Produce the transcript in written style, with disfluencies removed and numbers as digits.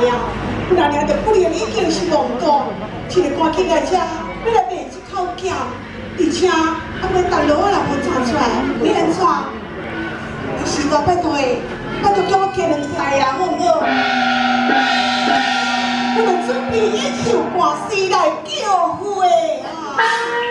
了，不然就不然已经是戆讲，请你赶紧来遮，要来卖一口咸，而且还袂等落我老婆查出来，你安怎？是我拜托的，拜托叫我加2台啦，好唔好？我们准备演唱歌词来救火啊！